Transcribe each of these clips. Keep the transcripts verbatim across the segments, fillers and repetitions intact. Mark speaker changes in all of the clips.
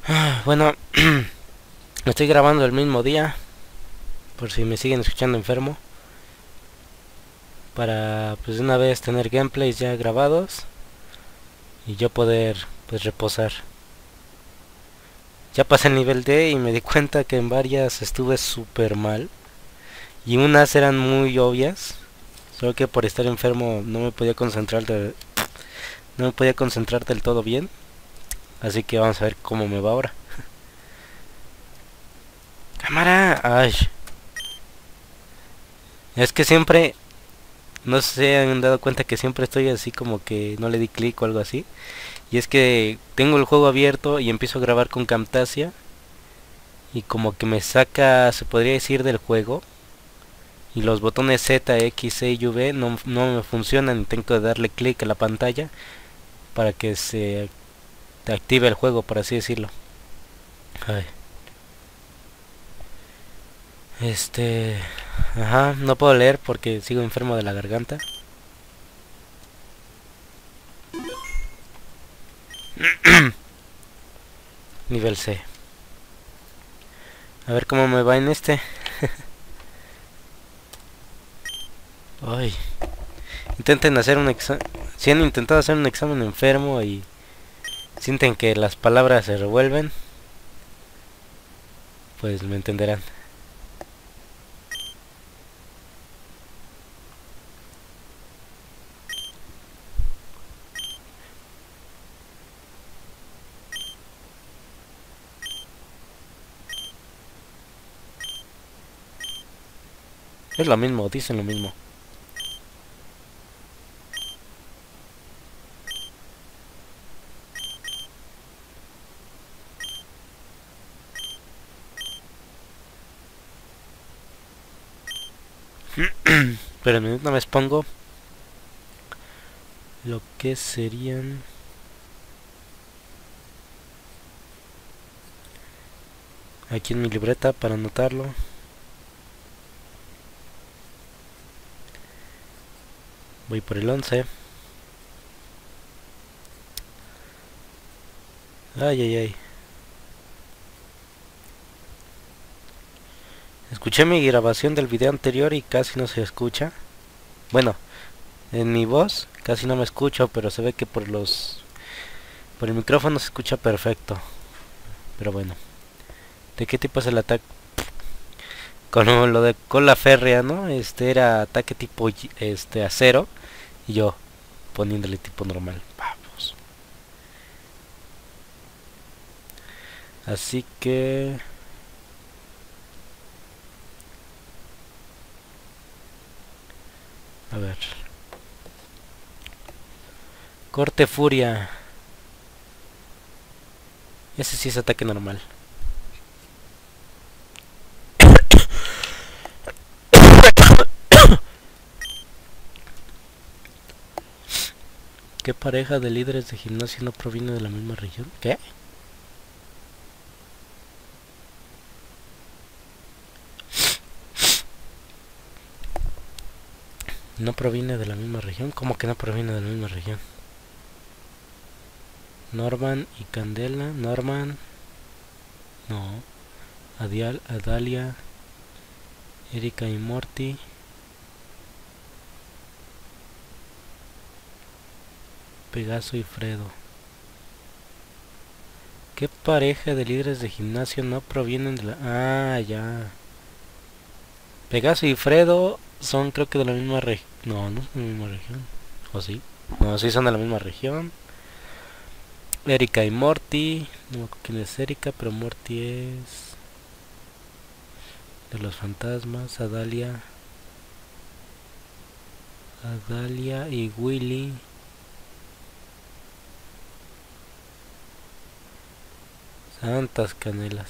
Speaker 1: Bueno, estoy grabando el mismo día, por si me siguen escuchando enfermo, para pues de una vez tener gameplays ya grabados y yo poder pues reposar. Ya pasé el nivel D y me di cuenta que en varias estuve súper mal y unas eran muy obvias, solo que por estar enfermo no me podía concentrar de- no me podía concentrar del todo bien, así que vamos a ver cómo me va ahora. Cámara, ay, es que siempre no sé si han dado cuenta que siempre estoy así como que no le di clic o algo así. Y es que tengo el juego abierto y empiezo a grabar con Camtasia y como que me saca, se podría decir, del juego. Y los botones Z, X, E y V no, no me funcionan. Tengo que darle clic a la pantalla para que se active el juego, por así decirlo. Ay, este... Ajá, no puedo leer porque sigo enfermo de la garganta. Nivel C. A ver cómo me va en este. Ay, intenten hacer un examen. Si han intentado hacer un examen enfermo y sienten que las palabras se revuelven, pues me entenderán. Es lo mismo, dicen lo mismo. Pero en una vez pongo lo que serían aquí en mi libreta para anotarlo. Voy por el once. Ay, ay, ay. Escuché mi grabación del video anterior y casi no se escucha. Bueno, en mi voz casi no me escucho, pero se ve que por los por el micrófono se escucha perfecto. Pero bueno, ¿de qué tipo es el ataque? Con lo de cola férrea, ¿no? Este era ataque tipo este acero y yo poniéndole tipo normal. Vamos. Así que a ver. Corte furia. Ese sí es ataque normal. ¿Qué pareja de líderes de gimnasio no proviene de la misma región? ¿Qué? ¿No proviene de la misma región? ¿Cómo que no proviene de la misma región? Norman y Candela. Norman. No. Adial, Adalia. Erika y Morty. Pegaso y Fredo. ¿Qué pareja de líderes de gimnasio no provienen de la... Ah, ya. Pegaso y Fredo son creo que de la misma región. No, no son de la misma región. ¿O sí? No, sí son de la misma región. Erika y Morty. No me acuerdo quién es Erika, pero Morty es... de los fantasmas. Adalia. Adalia y Willy. Santas canelas.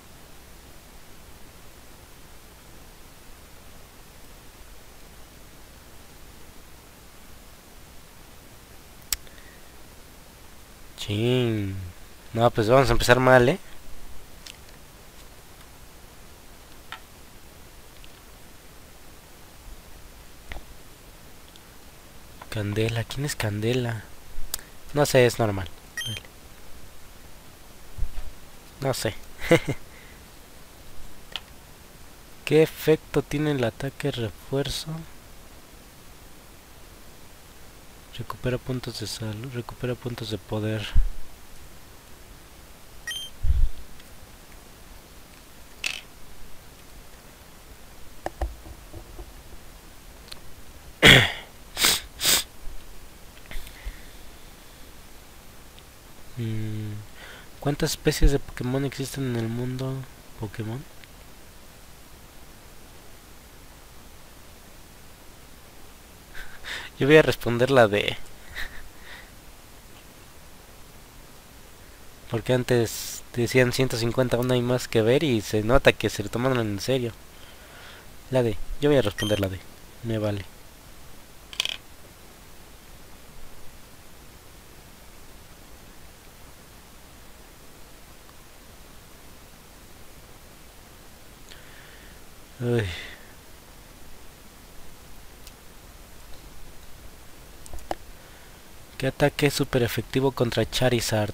Speaker 1: Chin. No, pues vamos a empezar mal, ¿eh? Candela. ¿Quién es Candela? No sé, es normal. Vale. No sé. ¿Qué efecto tiene el ataque refuerzo? Recupera puntos de salud, recupera puntos de poder. Mm, ¿Cuántas especies de Pokémon existen en el mundo Pokémon? Yo voy a responder la D. Porque antes decían ciento cincuenta, aún hay más que ver y se nota que se lo tomaron en serio. La D. Yo voy a responder la D. Me vale. Uy. ¿Qué ataque es super efectivo contra Charizard?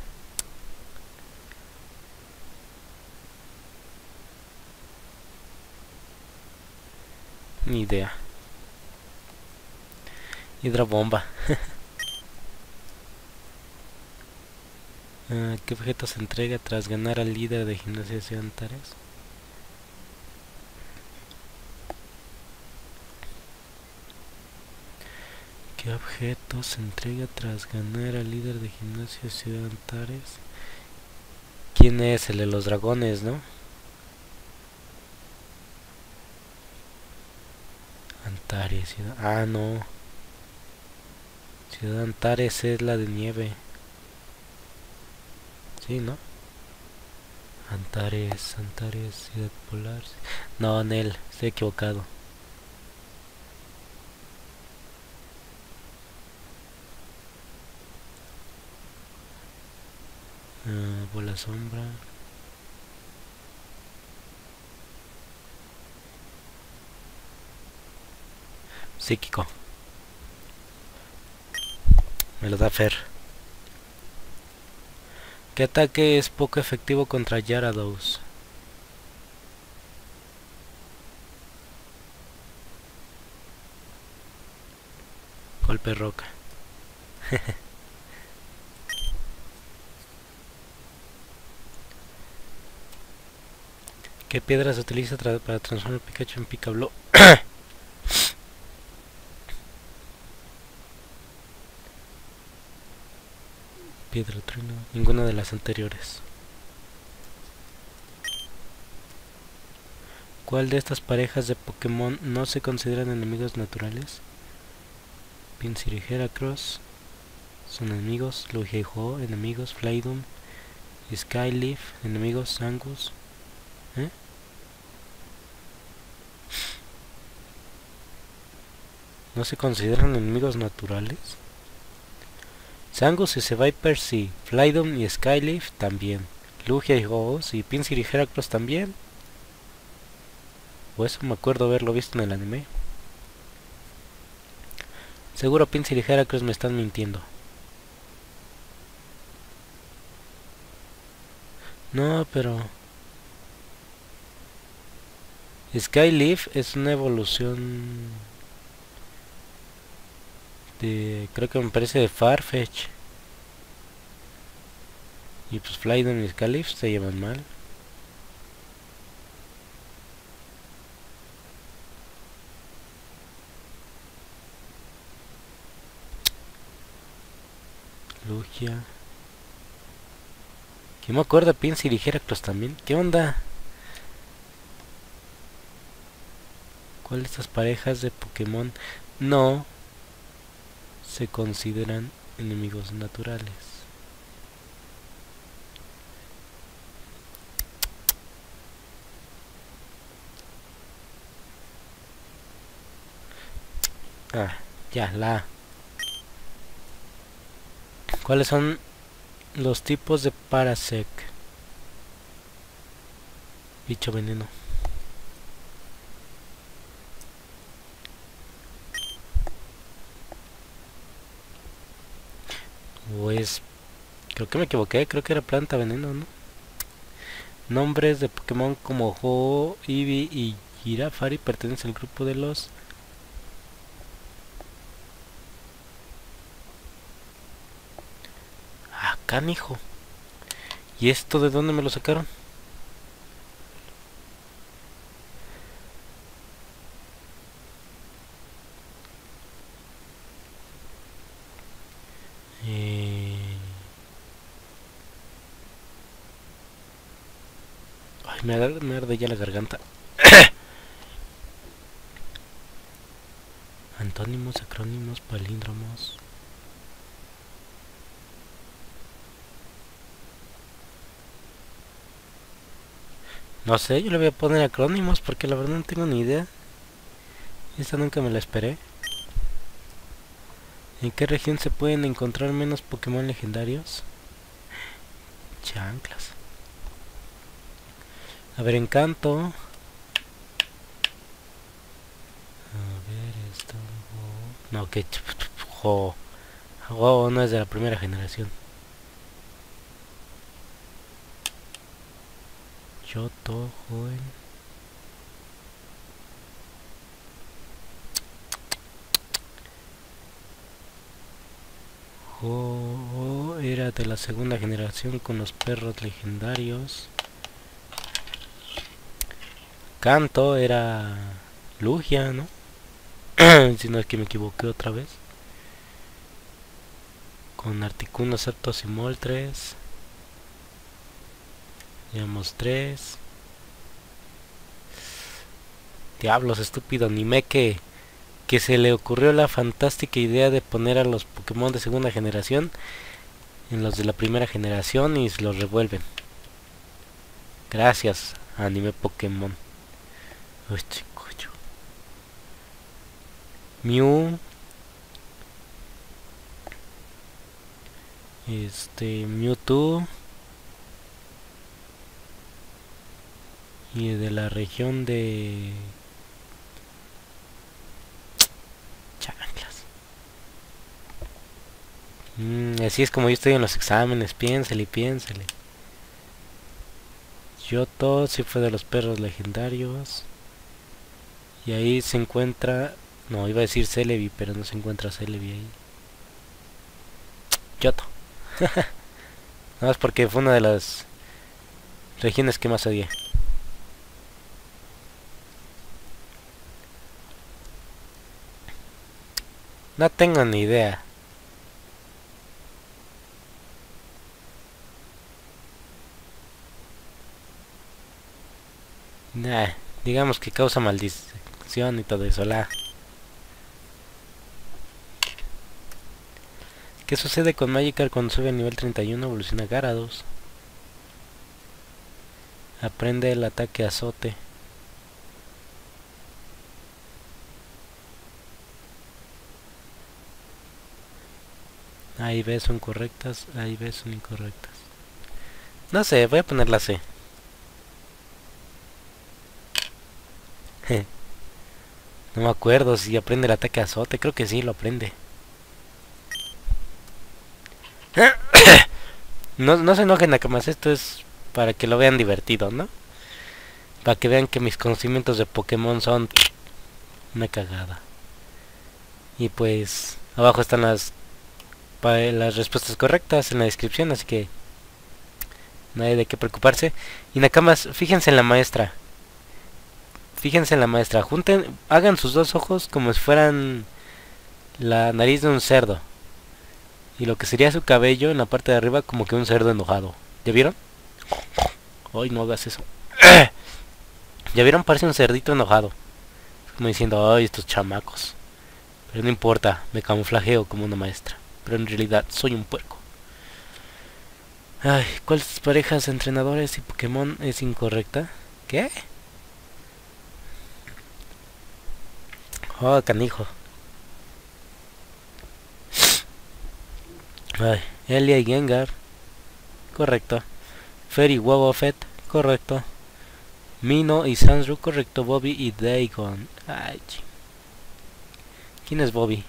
Speaker 1: Ni idea. Hidrobomba. uh, ¿Qué objeto se entrega tras ganar al líder de gimnasia de Antares? ¿Qué objeto se entrega tras ganar al líder de gimnasia Ciudad Antares? ¿Quién es? El de los dragones, ¿no? Antares, ciudad... Ah, no. Ciudad Antares es la de nieve. Sí, ¿no? Antares, Antares, Ciudad Polar. No, Nel, estoy equivocado. Uh, bola sombra. Psíquico. Me lo da Fer. ¿Qué ataque es poco efectivo contra Gyarados? Golpe roca. ¿Qué piedra se utiliza tra para transformar Pikachu en Picablo? Piedra trueno. Ninguna de las anteriores. ¿Cuál de estas parejas de Pokémon no se consideran enemigos naturales? Pinsir y Heracross son enemigos. Lugia y Ho, enemigos. Flaydum y Skyleaf, enemigos. Angus. ¿Eh? ¿No se consideran enemigos naturales? Zangus y Seviper sí. Flaydum y Skyleaf también. Lugia y Ho sí. Pinsir y Heracross también. O eso me acuerdo haberlo visto en el anime. Seguro Pinsir y Heracross me están mintiendo. No, pero... Skyleaf es una evolución... de... creo que me parece de Farfetch. Y pues Flaydon y Skyleaf se llevan mal. Lugia. Que me acuerdo de Pinsir y Heracross también. ¿Qué onda? ¿Cuál de estas parejas de Pokémon no se consideran enemigos naturales? Ah, ya, la A. ¿Cuáles son los tipos de Parasect? Bicho veneno. O es... creo que me equivoqué, creo que era planta veneno, ¿no? Nombres de Pokémon como Ho, Eevee y Girafari pertenecen al grupo de los... Ah, canijo. ¿Y esto de dónde me lo sacaron? Eh... Ay, me arde, me arde ya la garganta. Antónimos, acrónimos, palíndromos. No sé, yo le voy a poner acrónimos porque la verdad no tengo ni idea. Esta nunca me la esperé. ¿En qué región se pueden encontrar menos Pokémon legendarios? Chanclas. A ver, Encanto. A ver, esto... No, que... Jo. Jo no es de la primera generación. Yoto, joven. Jo era de la segunda generación con los perros legendarios. Canto era Lugia, ¿no? Si no es que me equivoqué otra vez. Con Articuno, Zapdos y Moltres. Llevamos tres. Diablos, estúpido anime que, que se le ocurrió la fantástica idea de poner a los Pokémon de segunda generación en los de la primera generación y los revuelven. Gracias, anime Pokémon. Uy, chico. Mew. Este, Mewtwo. Y de la región de... Chanclas. Mm, así es como yo estoy en los exámenes. Piénsele, piénsele. Yoto sí fue de los perros legendarios. Y ahí se encuentra... No, iba a decir Celebi, pero no se encuentra Celebi ahí. Yoto. Nada más porque fue una de las regiones que más odié. No tengo ni idea. Nah, digamos que causa maldición y todo eso. La. ¿Qué sucede con Magikarp cuando sube a nivel treinta y uno? Evoluciona Gyarados. Aprende el ataque azote. A y B son correctas, A y B son incorrectas. No sé, voy a poner la C. No me acuerdo si aprende el ataque azote, creo que sí, lo aprende. No, no se enojen, Nakamas, esto es para que lo vean divertido, ¿no? Para que vean que mis conocimientos de Pokémon son una cagada. Y pues abajo están las las respuestas correctas en la descripción, así que no hay de qué preocuparse. Y Nakamas, fíjense en la maestra. Fíjense en la maestra. Junten, hagan sus dos ojos como si fueran la nariz de un cerdo. Y lo que sería su cabello en la parte de arriba como que un cerdo enojado. ¿Ya vieron? Ay, no hagas eso. ¿Ya vieron? Parece un cerdito enojado. Como diciendo, ay, estos chamacos. Pero no importa, me camuflajeo como una maestra. Pero en realidad soy un puerco. Ay, ¿cuáles parejas de entrenadores y Pokémon es incorrecta? ¿Qué? Oh, canijo. Ay, Elia y Gengar. Correcto. Fairy y Wobbuffet. Correcto. Mino y Sandru. Correcto. Bobby y Dagon. Ay, ¿quién es Bobby?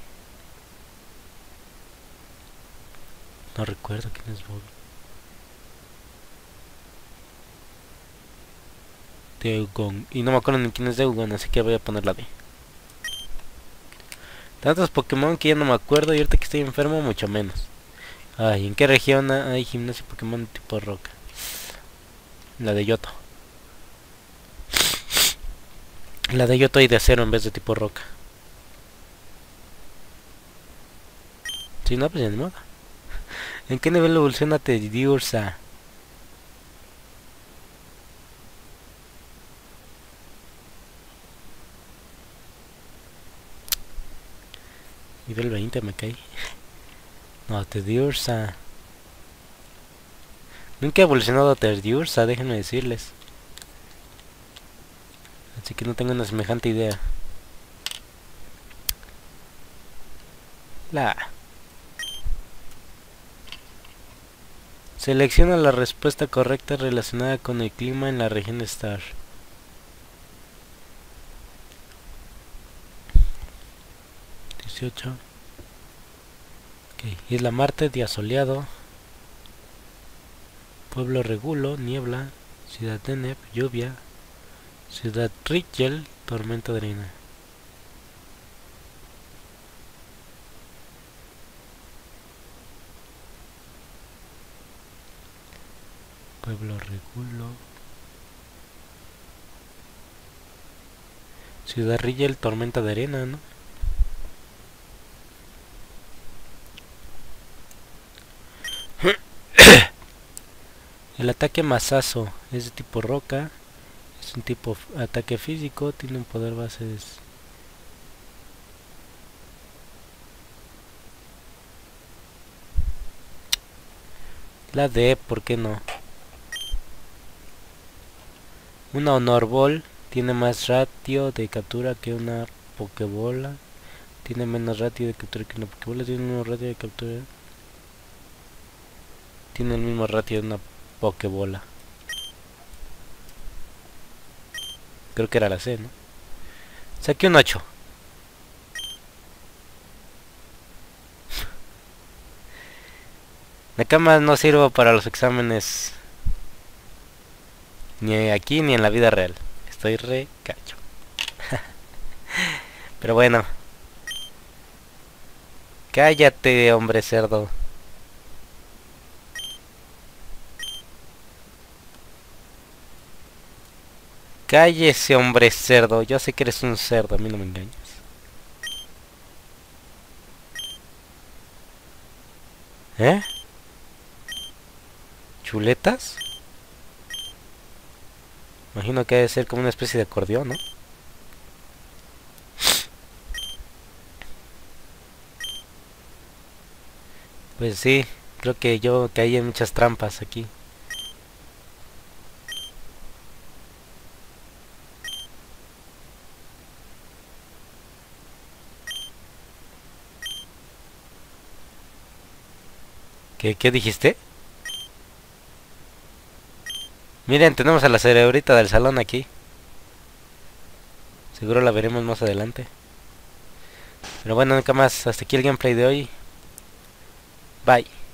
Speaker 1: No recuerdo quién es Bobby. Dewgong. Y no me acuerdo ni quién es Dewgong, así que voy a poner la D. Tantos Pokémon que ya no me acuerdo y ahorita que estoy enfermo mucho menos. Ay, ¿en qué región hay gimnasio Pokémon tipo roca? La de Yoto. La de Yoto hay de acero en vez de tipo roca. Si no, pues ya ni modo. ¿En qué nivel evoluciona Teddiursa? Nivel veinte me caí. No, Teddiursa. Nunca he evolucionado a Teddiursa, déjenme decirles. Así que no tengo una semejante idea. La Selecciona la respuesta correcta relacionada con el clima en la región de Star. dieciocho. Ok, Isla Marte, día soleado. Pueblo Regulo, niebla. Ciudad Deneb, lluvia. Ciudad Rigel, tormenta de arena. Pueblo Regulo. Ciudad Rigel, tormenta de arena, ¿no? El ataque masazo es de tipo roca. Es un tipo ataque físico. Tiene un poder base de... La D, ¿por qué no? Una Honor Ball tiene más ratio de captura que una Pokébola. Tiene menos ratio de captura que una Pokébola. Tiene el mismo ratio de captura. Tiene el mismo ratio de una Pokébola. Creo que era la C, ¿no? Saqué un ocho. La cama no sirvo para los exámenes. Ni aquí ni en la vida real. Estoy re cacho. Pero bueno. Cállate, hombre cerdo. Cállese, hombre cerdo. Yo sé que eres un cerdo, a mí no me engañas. ¿Eh? ¿Chuletas? Imagino que debe ser como una especie de acordeón, ¿no? Pues sí, creo que yo caí en muchas trampas aquí. ¿Qué, qué dijiste? Miren, tenemos a la cerebrita del salón aquí. Seguro la veremos más adelante. Pero bueno, nunca más. Hasta aquí el gameplay de hoy. Bye.